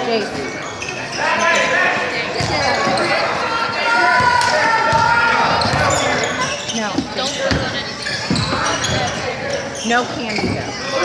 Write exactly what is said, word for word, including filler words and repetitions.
Jace. No. Don't put on anything. No candy though.